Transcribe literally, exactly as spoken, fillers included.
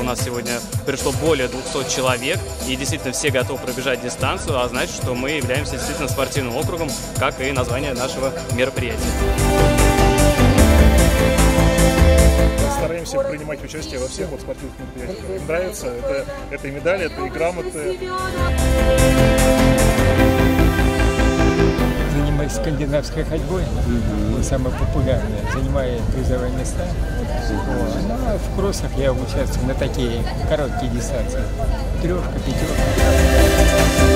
у нас сегодня пришло более двухсот человек, и действительно все готовы пробежать дистанцию, а значит, что мы являемся действительно спортивным округом, как и название нашего мероприятия. Стараемся принимать участие во всех вот спортивных мероприятиях. Им нравится, это, это и медали, это и грамоты. Занимаюсь скандинавской ходьбой, mm-hmm. самая популярная, занимаю призовые места. Вот. Ну, а в кроссах я участвую на такие короткие дистанции. Трешка, пятерка.